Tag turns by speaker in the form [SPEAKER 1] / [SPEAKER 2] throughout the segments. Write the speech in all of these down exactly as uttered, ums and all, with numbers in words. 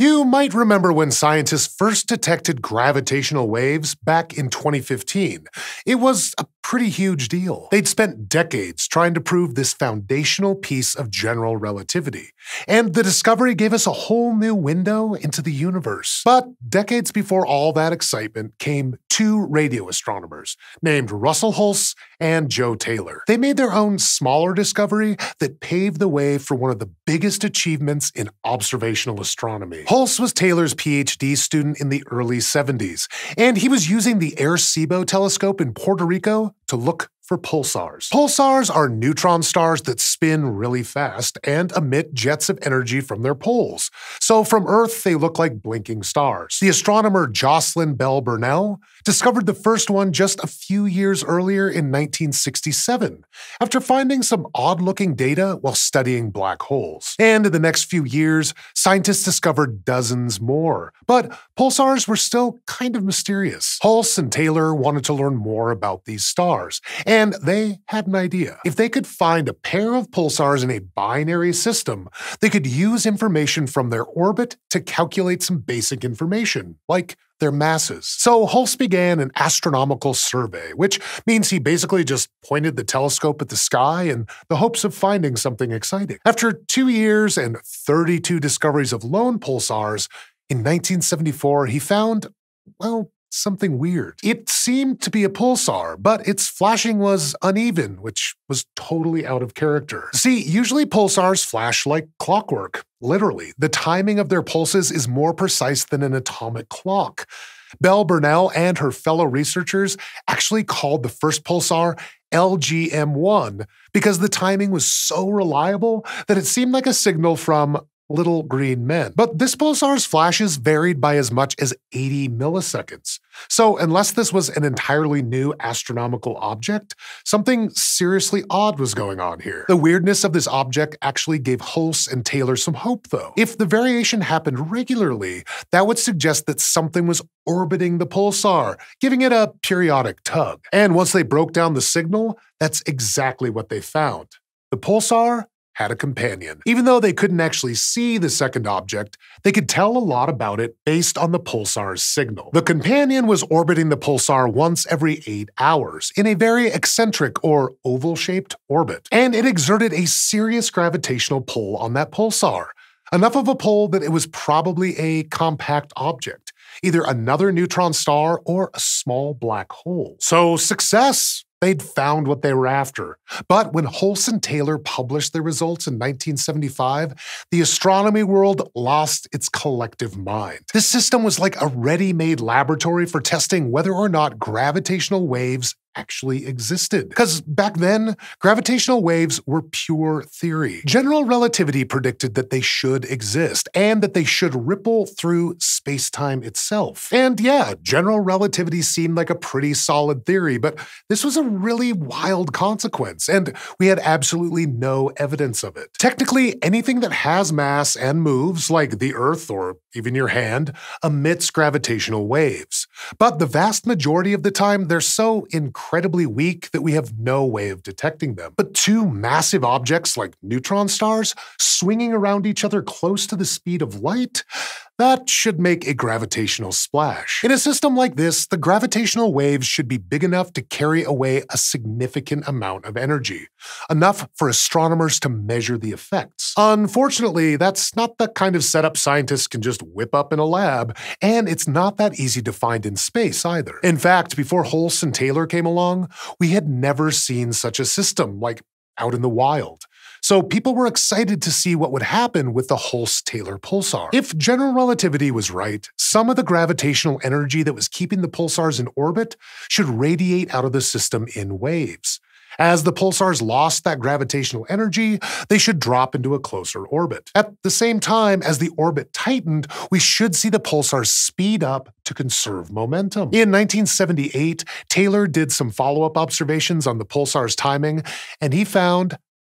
[SPEAKER 1] You might remember when scientists first detected gravitational waves back in twenty fifteen. It was a pretty huge deal. They'd spent decades trying to prove this foundational piece of general relativity, and the discovery gave us a whole new window into the universe. But decades before all that excitement came two radio astronomers named Russell Hulse and Joe Taylor. They made their own smaller discovery that paved the way for one of the biggest achievements in observational astronomy. Hulse was Taylor's PhD student in the early seventies, and he was using the Arecibo telescope in Puerto Rico to look for pulsars. Pulsars are neutron stars that spin really fast and emit jets of energy from their poles. So from Earth, they look like blinking stars. The astronomer Jocelyn Bell Burnell discovered the first one just a few years earlier in nineteen sixty-seven, after finding some odd-looking data while studying black holes. And in the next few years, scientists discovered dozens more. But pulsars were still kind of mysterious. Hulse and Taylor wanted to learn more about these stars, and And they had an idea. If they could find a pair of pulsars in a binary system, they could use information from their orbit to calculate some basic information, like their masses. So Hulse began an astronomical survey, which means he basically just pointed the telescope at the sky in the hopes of finding something exciting. After two years and thirty-two discoveries of lone pulsars, in nineteen seventy-four he found, well, something weird. It seemed to be a pulsar, but its flashing was uneven, which was totally out of character. See, usually pulsars flash like clockwork. Literally, the timing of their pulses is more precise than an atomic clock. Bell Burnell and her fellow researchers actually called the first pulsar L G M one because the timing was so reliable that it seemed like a signal from little green men. But this pulsar's flashes varied by as much as eighty milliseconds. So unless this was an entirely new astronomical object, something seriously odd was going on here. The weirdness of this object actually gave Hulse and Taylor some hope, though. If the variation happened regularly, that would suggest that something was orbiting the pulsar, giving it a periodic tug. And once they broke down the signal, that's exactly what they found. The pulsar had a companion. Even though they couldn't actually see the second object, they could tell a lot about it based on the pulsar's signal. The companion was orbiting the pulsar once every eight hours in a very eccentric or oval-shaped orbit, and it exerted a serious gravitational pull on that pulsar. Enough of a pull that it was probably a compact object, either another neutron star or a small black hole. So success! They'd found what they were after. But when Hulse and Taylor published their results in nineteen seventy-five, the astronomy world lost its collective mind. This system was like a ready-made laboratory for testing whether or not gravitational waves actually existed. Because back then, gravitational waves were pure theory. General relativity predicted that they should exist, and that they should ripple through space-time itself. And yeah, general relativity seemed like a pretty solid theory, but this was a really wild consequence, and we had absolutely no evidence of it. Technically, anything that has mass and moves, like the Earth or even your hand, emits gravitational waves. But the vast majority of the time, they're so incredibly weak that we have no way of detecting them. But two massive objects like neutron stars swinging around each other close to the speed of light, that should make a gravitational splash. In a system like this, the gravitational waves should be big enough to carry away a significant amount of energy, enough for astronomers to measure the effects. Unfortunately, that's not the kind of setup scientists can just whip up in a lab, and it's not that easy to find in space either. In fact, before Hulse and Taylor came along, we had never seen such a system, like out in the wild. So people were excited to see what would happen with the Hulse-Taylor pulsar. If general relativity was right, some of the gravitational energy that was keeping the pulsars in orbit should radiate out of the system in waves. As the pulsars lost that gravitational energy, they should drop into a closer orbit. At the same time, as the orbit tightened, we should see the pulsars speed up to conserve momentum. In nineteen seventy-eight, Taylor did some follow-up observations on the pulsar's timing, and he found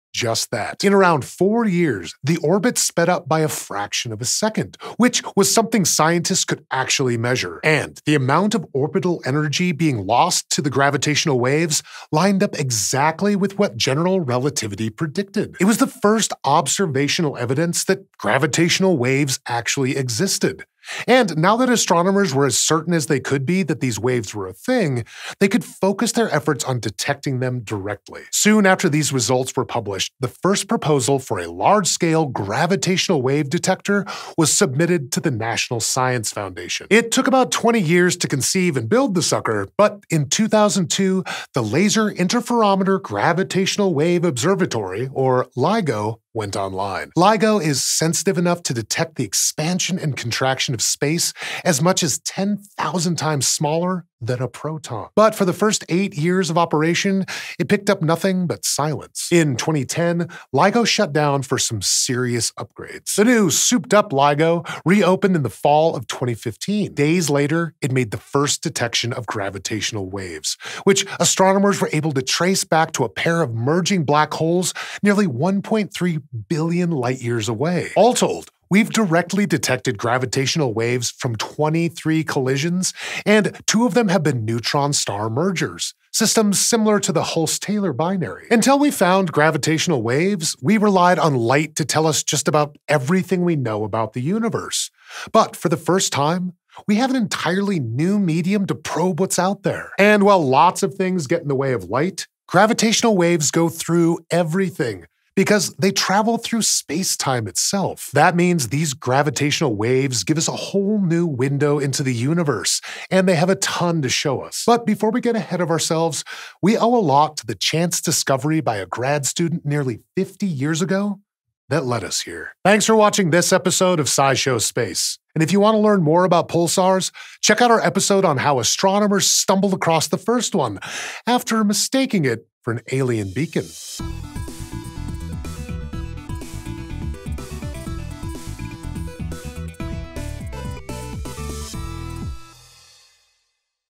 [SPEAKER 1] just that. In around four years, the orbit sped up by a fraction of a second, which was something scientists could actually measure. And the amount of orbital energy being lost to the gravitational waves lined up exactly with what general relativity predicted. It was the first observational evidence that gravitational waves actually existed. And now that astronomers were as certain as they could be that these waves were a thing, they could focus their efforts on detecting them directly. Soon after these results were published, the first proposal for a large-scale gravitational wave detector was submitted to the National Science Foundation. It took about twenty years to conceive and build the sucker, but in two thousand two, the Laser Interferometer Gravitational Wave Observatory, or LIGO, went online. LIGO is sensitive enough to detect the expansion and contraction of space as much as ten thousand times smaller than a proton. But for the first eight years of operation, it picked up nothing but silence. In twenty ten, LIGO shut down for some serious upgrades. The new souped-up LIGO reopened in the fall of twenty fifteen. Days later, it made the first detection of gravitational waves, which astronomers were able to trace back to a pair of merging black holes nearly one point three billion light-years away. All told, we've directly detected gravitational waves from twenty-three collisions, and two of them have been neutron-star mergers, systems similar to the Hulse-Taylor binary. Until we found gravitational waves, we relied on light to tell us just about everything we know about the universe. But for the first time, we have an entirely new medium to probe what's out there. And while lots of things get in the way of light, gravitational waves go through everything, because they travel through space-time itself. That means these gravitational waves give us a whole new window into the universe, and they have a ton to show us. But before we get ahead of ourselves, we owe a lot to the chance discovery by a grad student nearly fifty years ago that led us here. Thanks for watching this episode of SciShow Space. And if you want to learn more about pulsars, check out our episode on how astronomers stumbled across the first one after mistaking it for an alien beacon.